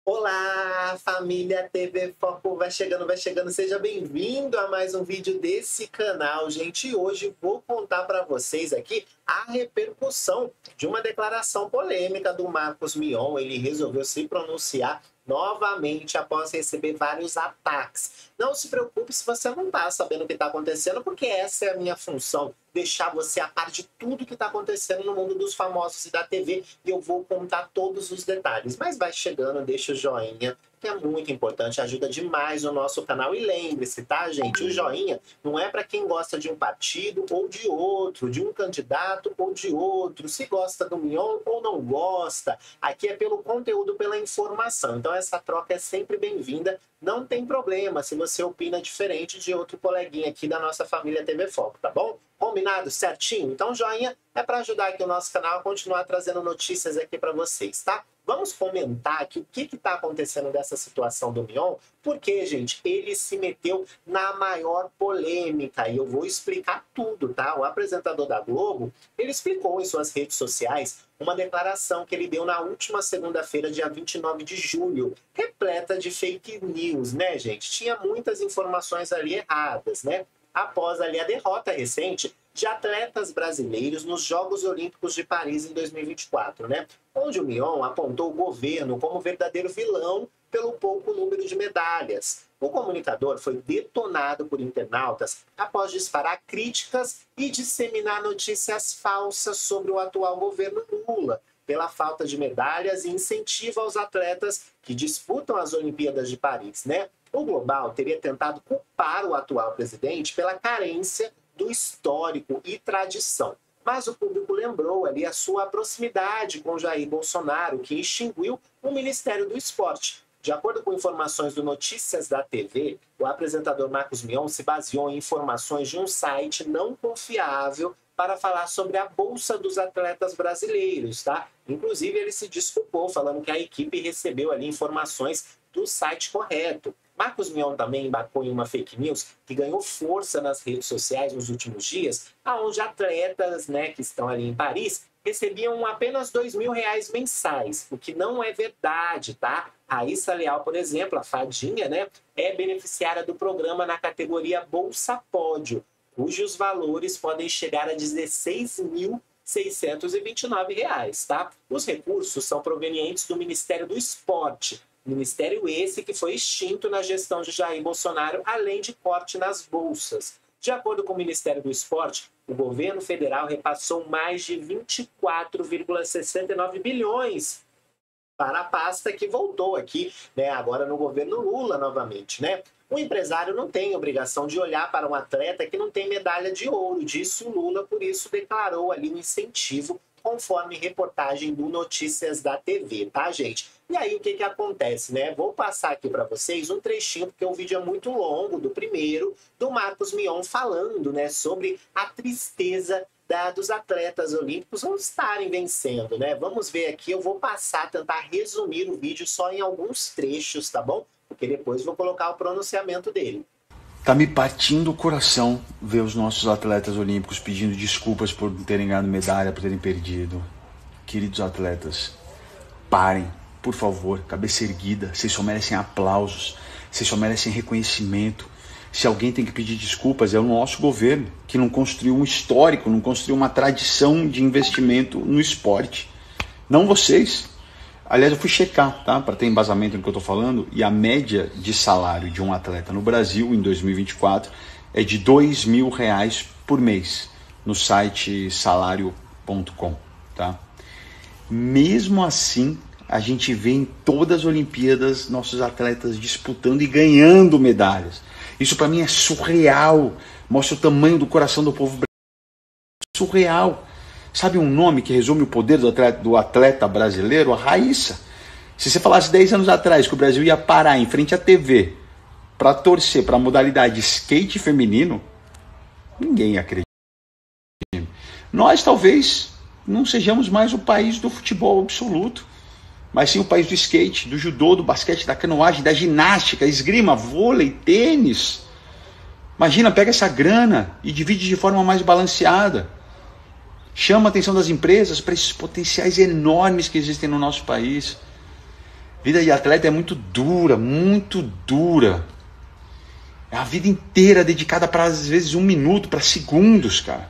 Olá, família TV Foco, vai chegando, seja bem-vindo a mais um vídeo desse canal, gente. E hoje vou contar para vocês aqui a repercussão de uma declaração polêmica do Marcos Mion. Ele resolveu se pronunciar novamente após receber vários ataques. Não se preocupe se você não está sabendo o que está acontecendo, porque essa é a minha função, deixar você a par de tudo que está acontecendo no mundo dos famosos e da TV, e eu vou contar todos os detalhes. Mas vai chegando, deixa o joinha, que é muito importante, ajuda demais o nosso canal. E lembre-se, tá, gente? O joinha não é para quem gosta de um partido ou de outro, de um candidato ou de outro, se gosta do Mion ou não gosta. Aqui é pelo conteúdo, pela informação. Então essa troca é sempre bem-vinda. Não tem problema se você opina diferente de outro coleguinha aqui da nossa família TV Foco, tá bom? Combinado? Certinho? Então joinha é para ajudar aqui o nosso canal a continuar trazendo notícias aqui para vocês, tá? Vamos comentar aqui o que está acontecendo dessa situação do Mion, porque, gente, ele se meteu na maior polêmica e eu vou explicar tudo, tá? O apresentador da Globo, ele explicou em suas redes sociais uma declaração que ele deu na última segunda-feira, dia 29 de julho, repleta de fake news, né, gente? Tinha muitas informações ali erradas, né? Após ali a derrota recente de atletas brasileiros nos Jogos Olímpicos de Paris em 2024, né? Onde o Mion apontou o governo como verdadeiro vilão pelo pouco número de medalhas. O comunicador foi detonado por internautas após disparar críticas e disseminar notícias falsas sobre o atual governo Lula, pela falta de medalhas e incentivo aos atletas que disputam as Olimpíadas de Paris, né? O Global teria tentado culpar o atual presidente pela carência do histórico e tradição. Mas o público lembrou ali a sua proximidade com Jair Bolsonaro, que extinguiu o Ministério do Esporte. De acordo com informações do Notícias da TV, o apresentador Marcos Mion se baseou em informações de um site não confiável para falar sobre a Bolsa dos Atletas Brasileiros, tá? Inclusive, ele se desculpou, falando que a equipe recebeu ali informações do site correto. Marcos Mion também embarcou em uma fake news que ganhou força nas redes sociais nos últimos dias, onde atletas, né, que estão ali em Paris recebiam apenas R$ 2.000 mensais, o que não é verdade, tá? Raíssa Leal, por exemplo, a fadinha, né, é beneficiária do programa na categoria Bolsa Pódio, cujos valores podem chegar a R$ 16.629, tá? Os recursos são provenientes do Ministério do Esporte, ministério esse que foi extinto na gestão de Jair Bolsonaro, além de corte nas bolsas. De acordo com o Ministério do Esporte, o governo federal repassou mais de 24,69 bilhões para a pasta que voltou aqui, né, agora no governo Lula novamente, né? O empresário não tem obrigação de olhar para um atleta que não tem medalha de ouro, disse o Lula, por isso declarou ali um incentivo, conforme reportagem do Notícias da TV, tá, gente? E aí, o que acontece, né? Vou passar aqui para vocês um trechinho, porque o vídeo é muito longo, do primeiro, do Marcos Mion falando, né, sobre a tristeza dos atletas olímpicos não estarem vencendo, né? Vamos ver aqui, eu vou passar, tentar resumir o vídeo só em alguns trechos, tá bom? Porque depois vou colocar o pronunciamento dele. Tá me partindo o coração ver os nossos atletas olímpicos pedindo desculpas por não terem ganhado medalha, por terem perdido. Queridos atletas, parem, por favor, cabeça erguida. Vocês só merecem aplausos, vocês só merecem reconhecimento. Se alguém tem que pedir desculpas, é o nosso governo, que não construiu um histórico, não construiu uma tradição de investimento no esporte. Não vocês. Aliás, eu fui checar, tá, para ter embasamento no que eu estou falando, e a média de salário de um atleta no Brasil, em 2024, é de R$ 2.000 por mês, no site salário.com, tá? Mesmo assim, a gente vê em todas as Olimpíadas nossos atletas disputando e ganhando medalhas. Isso para mim é surreal, mostra o tamanho do coração do povo brasileiro. Surreal. Sabe um nome que resume o poder do atleta brasileiro? A Raíssa. Se você falasse 10 anos atrás que o Brasil ia parar em frente à TV para torcer para a modalidade skate feminino, ninguém acredita. Nós talvez não sejamos mais o país do futebol absoluto, mas sim o país do skate, do judô, do basquete, da canoagem, da ginástica, esgrima, vôlei, tênis. Imagina, pega essa grana e divide de forma mais balanceada. Chama a atenção das empresas para esses potenciais enormes que existem no nosso país. Vida de atleta é muito dura, muito dura. É a vida inteira dedicada para, às vezes, 1 minuto, para segundos, cara.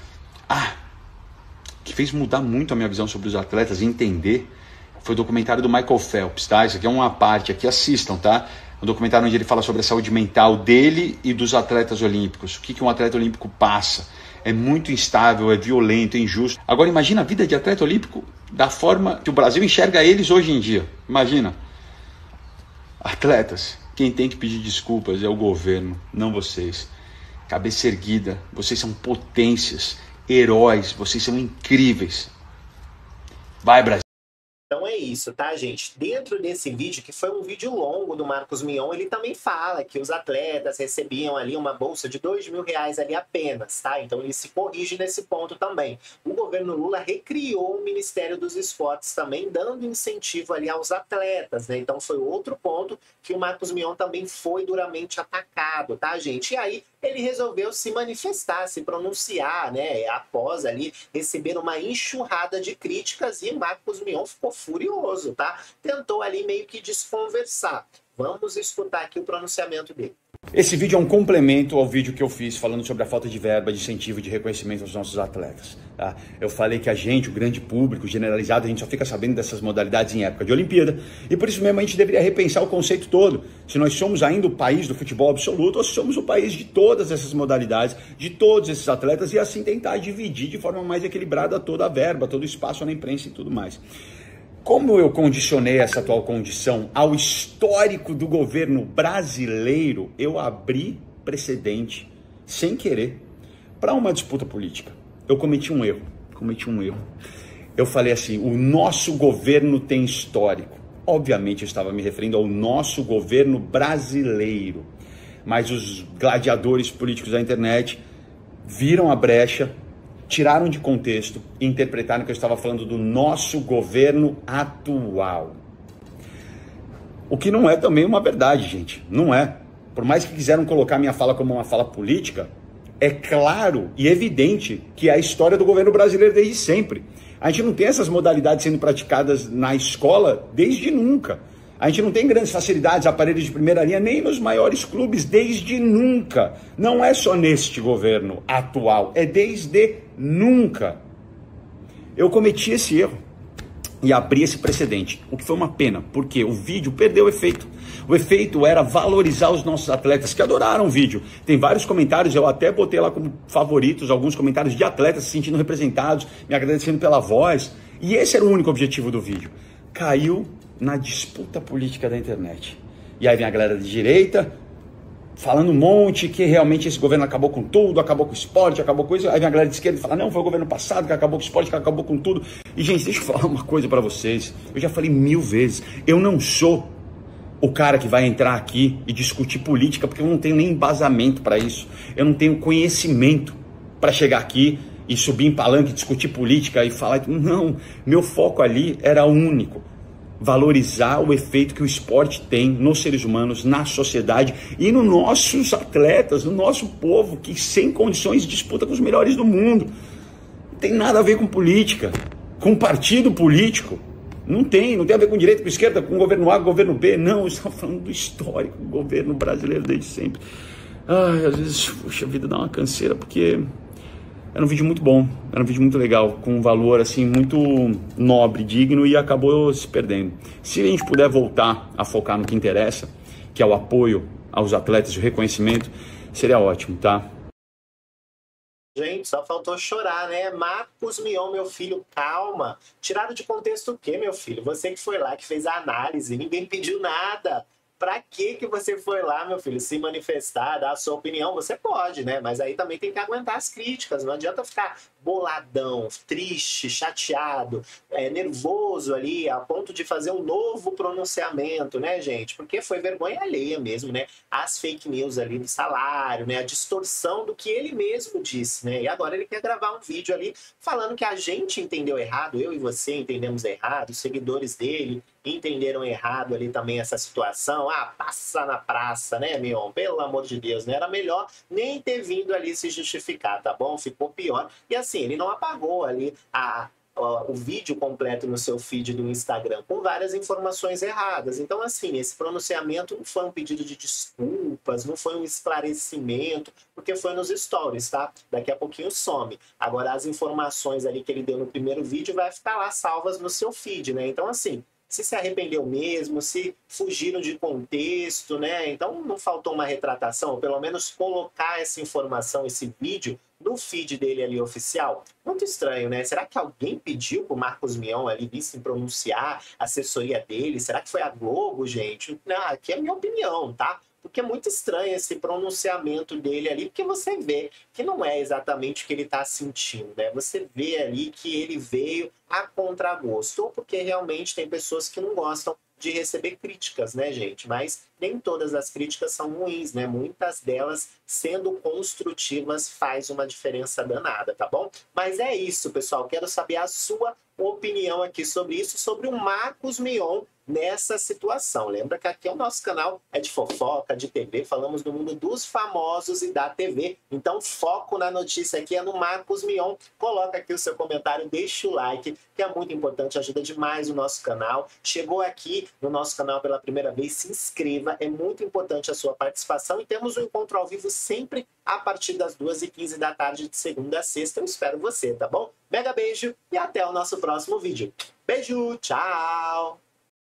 Que fez mudar muito a minha visão sobre os atletas e entender foi o documentário do Michael Phelps, tá? Isso aqui é uma parte, aqui assistam, tá? Um documentário onde ele fala sobre a saúde mental dele e dos atletas olímpicos. O que um atleta olímpico passa. É muito instável, é violento, é injusto. Agora imagina a vida de atleta olímpico da forma que o Brasil enxerga eles hoje em dia. Imagina. Atletas, quem tem que pedir desculpas é o governo, não vocês. Cabeça erguida, vocês são potências, heróis, vocês são incríveis. Vai, Brasil! Então é isso, tá, gente? Dentro desse vídeo, que foi um vídeo longo do Marcos Mion, ele também fala que os atletas recebiam ali uma bolsa de R$ 2.000 ali apenas, tá? Então ele se corrige nesse ponto também. O governo Lula recriou o Ministério dos Esportes também, dando incentivo ali aos atletas, né? Então foi outro ponto que o Marcos Mion também foi duramente atacado, tá, gente? E aí ele resolveu se manifestar, se pronunciar, né? Após ali receber uma enxurrada de críticas e Marcos Mion ficou furioso, tá? Tentou ali meio que desconversar. Vamos escutar aqui o pronunciamento dele. Esse vídeo é um complemento ao vídeo que eu fiz falando sobre a falta de verba, de incentivo, de reconhecimento aos nossos atletas. Tá? Eu falei que a gente, o grande público generalizado, a gente só fica sabendo dessas modalidades em época de Olimpíada e por isso mesmo a gente deveria repensar o conceito todo. Se nós somos ainda o país do futebol absoluto ou se somos o país de todas essas modalidades, de todos esses atletas e assim tentar dividir de forma mais equilibrada toda a verba, todo o espaço na imprensa e tudo mais. Como eu condicionei essa atual condição ao histórico do governo brasileiro, eu abri precedente, sem querer, para uma disputa política. Eu cometi um erro. Eu falei assim, o nosso governo tem histórico. Obviamente eu estava me referindo ao nosso governo brasileiro. Mas os gladiadores políticos da internet viram a brecha, tiraram de contexto e interpretaram que eu estava falando do nosso governo atual. O que não é também uma verdade, gente. Não é. Por mais que quiseram colocar minha fala como uma fala política, é claro e evidente que é a história do governo brasileiro desde sempre. A gente não tem essas modalidades sendo praticadas na escola desde nunca. A gente não tem grandes facilidades, aparelhos de primeira linha, nem nos maiores clubes, desde nunca. Não é só neste governo atual, é desde nunca. Eu cometi esse erro e abri esse precedente, o que foi uma pena, porque o vídeo perdeu o efeito. O efeito era valorizar os nossos atletas, que adoraram o vídeo. Tem vários comentários, eu até botei lá como favoritos, alguns comentários de atletas se sentindo representados, me agradecendo pela voz. E esse era o único objetivo do vídeo. Caiu na disputa política da internet. E aí vem a galera de direita falando um monte que realmente esse governo acabou com tudo, acabou com o esporte, acabou com isso. Aí vem a galera de esquerda e fala, não, foi o governo passado que acabou com o esporte, que acabou com tudo. E, gente, deixa eu falar uma coisa pra vocês. Eu já falei 1000 vezes, eu não sou o cara que vai entrar aqui e discutir política, porque eu não tenho nem embasamento para isso. Eu não tenho conhecimento para chegar aqui e subir em palanque, discutir política e falar... Não, meu foco ali era único. Valorizar o efeito que o esporte tem nos seres humanos, na sociedade e nos nossos atletas, no nosso povo, que sem condições disputa com os melhores do mundo. Não tem nada a ver com política, com partido político. Não tem a ver com direita, com esquerda, com governo A, com governo B. Não, eu estou falando do histórico, do governo brasileiro desde sempre. Ai, às vezes, puxa, a vida dá uma canseira, porque... Era um vídeo muito bom, era um vídeo muito legal, com um valor assim muito nobre, digno e acabou se perdendo. Se a gente puder voltar a focar no que interessa, que é o apoio aos atletas, o reconhecimento, seria ótimo, tá? Gente, só faltou chorar, né? Marcos Mion, meu filho, calma. Tirado de contexto o quê, meu filho? Você que foi lá, que fez a análise, ninguém pediu nada. Pra que você foi lá, meu filho, se manifestar, dar a sua opinião? Você pode, né? Mas aí também tem que aguentar as críticas. Não adianta ficar boladão, triste, chateado, nervoso ali, a ponto de fazer um novo pronunciamento, né, gente? Porque foi vergonha alheia mesmo, né? As fake news ali do salário, né? A distorção do que ele mesmo disse, né? E agora ele quer gravar um vídeo ali falando que a gente entendeu errado, eu e você entendemos errado, os seguidores dele entenderam errado ali também essa situação. Ah, passa na praça, né, Mion? Pelo amor de Deus, né? Era melhor nem ter vindo ali se justificar, tá bom? Ficou pior. E assim, ele não apagou ali o vídeo completo no seu feed do Instagram com várias informações erradas. Então, assim, esse pronunciamento não foi um pedido de desculpas, não foi um esclarecimento, porque foi nos stories, tá? Daqui a pouquinho some. Agora, as informações ali que ele deu no primeiro vídeo vai ficar lá salvas no seu feed, né? Então, assim, se arrependeu mesmo, se fugiram de contexto, né? Então, não faltou uma retratação, ou pelo menos colocar essa informação, esse vídeo, no feed dele ali oficial. Muito estranho, né? Será que alguém pediu pro Marcos Mion ali vir se pronunciar, a assessoria dele? Será que foi a Globo, gente? Não, aqui é a minha opinião, tá? Porque é muito estranho esse pronunciamento dele ali, porque você vê que não é exatamente o que ele está sentindo, né? Você vê ali que ele veio a contragosto, ou porque realmente tem pessoas que não gostam de receber críticas, né, gente? Mas nem todas as críticas são ruins, né? Muitas delas, sendo construtivas, faz uma diferença danada, tá bom? Mas é isso, pessoal. Quero saber a sua opinião aqui sobre isso, sobre o Marcos Mion nessa situação. Lembra que aqui é o nosso canal, é de fofoca, de TV, falamos do mundo dos famosos e da TV. Então, foco na notícia aqui é no Marcos Mion. Coloca aqui o seu comentário, deixa o like, que é muito importante, ajuda demais o nosso canal. Chegou aqui no nosso canal pela primeira vez, se inscreva, é muito importante a sua participação. E temos um encontro ao vivo sempre a partir das 2h15 da tarde, de segunda a sexta. Eu espero você, tá bom? Mega beijo e até o nosso próximo vídeo. Beijo, tchau!